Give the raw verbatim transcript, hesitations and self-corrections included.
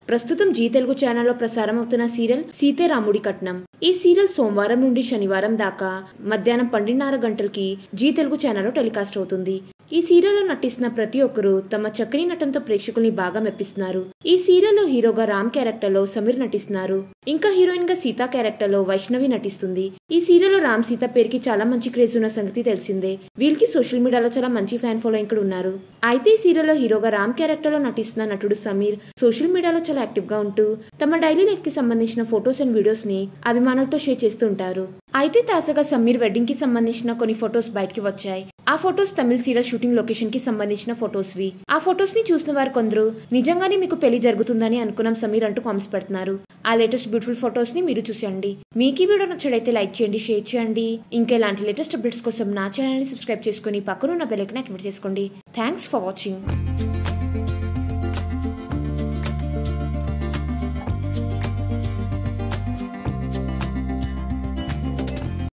ప్రస్తుతం జీ తెలుగు ఛానల్లో ప్రసారం అవుతున్న సీరియల్ సీతే రాముడి కట్నం. ఈ సీరియల్ సోమవారం నుండి శనివారం దాకా మధ్యాహ్నం పన్నెండున్నర గంటలకి జీ తెలుగు ఛానల్లో టెలికాస్ట్ అవుతుంది. ఈ సీరియల్లో నటిస్తున్న ప్రతి ఒక్కరూ తమ చక్కని నటనతో ప్రేక్షకుల్ని బాగా మెప్పిస్తున్నారు. ఈ సీరియల్లో హీరోగా రామ్ క్యారెక్టర్ లో సమీర్ నటిస్తున్నారు. ఇంకా హీరోయిన్ గా సీత క్యారెక్టర్ లో వైష్ణవి నటిస్తుంది. ఈ సీరియల్లో రామ్ సీత పేరుకి చాలా మంచి క్రేజ్ ఉన్న సంగతి తెలిసిందే. వీళ్ళకి సోషల్ మీడియాలో చాలా మంచి ఫ్యాన్ ఫాలోయింగ్ కూడా ఉన్నారు. అయితే ఈ సీరియల్లో హీరోగా రామ్ క్యారెక్టర్ లో నటిస్తున్న నటుడు సమీర్ సోషల్ మీడియాలో చాలా యాక్టివ్ గా ఉంటూ తమ డైలీ లైఫ్ కి సంబంధించిన ఫొటోస్ అండ్ వీడియోస్ ని అభిమానులతో షేర్ చేస్తూ ఉంటారు. అయితే తాజాగా సమీర్ వెడ్డింగ్ కి సంబంధించిన కొన్ని ఫొటోస్ బయటకి వచ్చాయి. ఆ photos Tamil serial shooting location కి సంబంధించిన ఫొటోస్ వి. ఆ ఫొటోస్ ని చూసిన వారు కొందరు నిజంగానే మీకు పెళ్లి జరుగుతుందని అనుకున్నాం సమీర్ అంటూ కామెంట్స్ పెడుతున్నారు. ఆ లేటెస్ట్ బ్యూటిఫుల్ ఫొటోస్ ని మీరు చూసండి. మీకు ఈ వీడియో నచ్చడైతే లైక్ చేయండి, షేర్ చేయండి. ఇంకా ఇలాంటి లేటెస్ట్ అప్డేట్స్ కోసం నా ఛానల్ ని సబ్స్క్రైబ్ చేసుకుని పక్కన ఉన్న బెల్ ఐకాన్ యాక్టివేట్ చేసుకోండి. Thanks for watching.